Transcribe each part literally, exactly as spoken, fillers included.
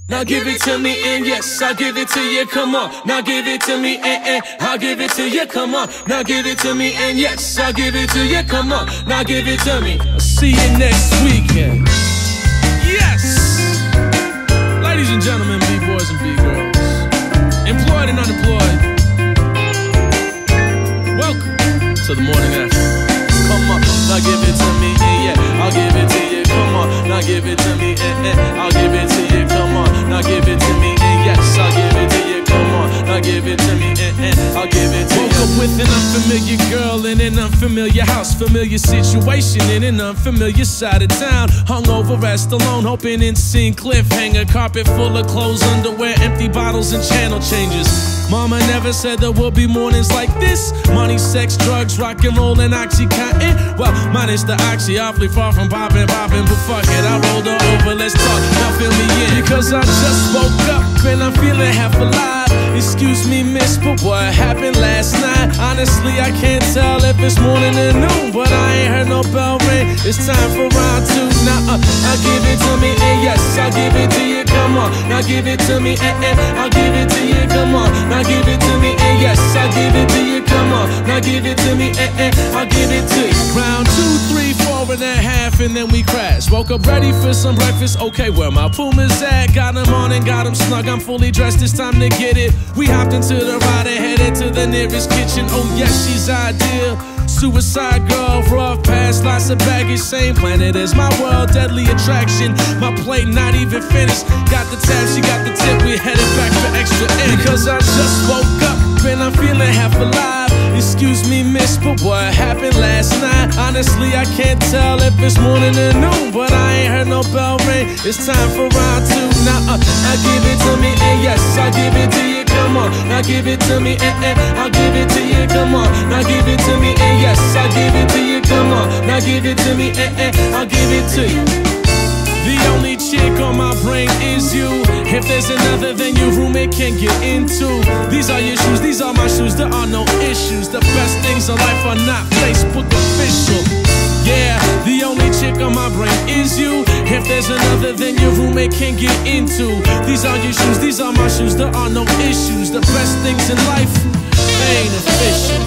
Now give it to me, and yes, I'll give it to you, come on. Now give it to me, and, and I'll give it to you, come on. Now give it to me, and yes, I'll give it to you, come on. Now give it to me. I'll see you next weekend. Yes! Ladies and gentlemen, B-boys and B-girls, employed and unemployed, welcome to the morning after. Come on, now give it to me, and yeah, I'll give it to you, come on. Now give it to me, and, and I'll give it to you, come on. Now give it to me, and yes, I'll give it to you, come on. Now give it to me, and, and I'll give it to you. Woke up with an unfamiliar girl in an unfamiliar house, familiar situation in an unfamiliar side of town. Hungover, rest alone, hoping and seeing cliffhanger, carpet full of clothes, underwear, empty bottles, and channel changes. Mama never said there will be mornings like this. Money, sex, drugs, rock and roll, and OxyContin. Well, minus the oxy, awfully far from poppin', poppin', but fuck it, I rolled her over, let's talk, now fill me in. Because I just woke up and I'm feeling half alive. Excuse me, miss, but what happened last night? Honestly, I can't tell if it's morning or noon, but I ain't heard no bell ring. It's time for round two. Now, uh, I'll give it to me, and yes, I'll give it to you, come on. Now give it to me, and, and I'll give it to you, come on. Now give it to me, and yes, I'll give it to you, come on. Now give it to me, and, and I'll give it to you. Round two, three, four and a half, and then we crash. Woke up ready for some breakfast, okay, where my Pumas at? Got them on and got them snug, I'm fully dressed, it's time to get it. We hopped into the ride and headed to the nearest kitchen, oh yes, she's ideal. Suicide girl, rough past, lots of baggage, same planet as my world, deadly attraction. My plate not even finished, got the tab, she got the tip, we headed back for extra in. Because I just woke up and I'm feeling half alive. Excuse me, miss, but what happened last night? Honestly, I can't tell if it's morning or noon, but I ain't heard no bell ring. It's time for round two. Now, uh, I'll give it to me, and yes, I'll give it to you, come on. Now give it to me, and, and I'll give it to you, come on. Now give it to me, and yes, I'll give it to you, come on. Now give it to me, and, and I'll give it to you. The only chick on my brain is you. If there's another, then your roommate can't get into. These are your shoes, these are my shoes, there are no issues. The best things in life are not Facebook official. Yeah, the only chick on my brain is you. If there's another, then your roommate can't get into. These are your shoes, these are my shoes, there are no issues. The best things in life ain't official.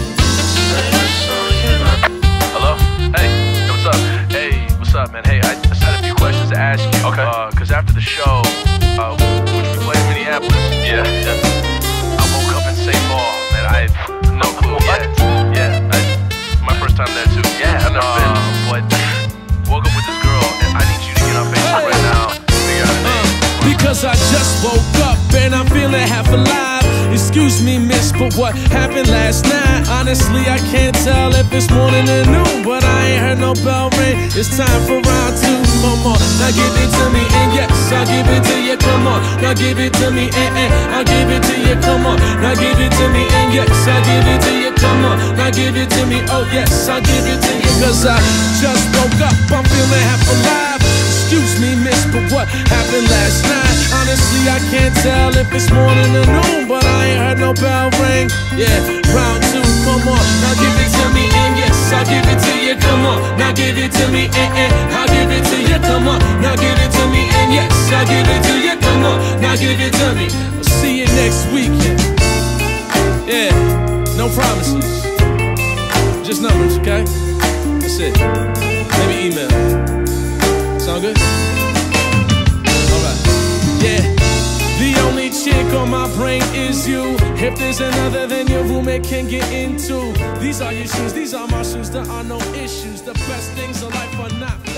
Hello? Hey, what's up? Hey, what's up, man? Hey, I just had a few questions to ask you. Okay. Uh, cause after the show, uh, which we played in Minneapolis. Yeah, yeah. I woke up in Saint Paul, man. I had no clue. What? Yeah, yeah. I, my first time there too. Yeah, I've never uh, been. But woke up with this girl, and I need you to get on Facebook right now. Figure out her name. Because I just woke up and I'm feeling half alive. Excuse me, miss, but what happened last night? Honestly, I can't tell if it's morning or noon, but I ain't heard no bell ring. It's time for round two. Come on, now give it to me, and yes, I'll give it to you. Come on, now give it to me, and, and I'll give it to you. Come on, now give it to me, and yes, I'll give it to you. Come on, now give it to me. Oh yes, I'll give it to you. Cause I just woke up, I'm feeling half alive. Excuse me, miss, but what happened last night? Honestly, I can't tell if it's morning or noon, but I ain't heard no bell ring. Yeah, round two, come on, now give it to me, and yes, I'll give it to you, come on. Now give it to me, and, and I'll give it to you, come on. Now give it to me, and yes, I'll give it to you, come on. Now give it to me. I'll see you next weekend. Yeah, no promises, just numbers, okay? That's it. Maybe email. Sound good? Alright. Yeah. The only chick on my brain is you. If there's another, then your roommate can get into. These are your shoes, these are my shoes, there are no issues. The best things in life are not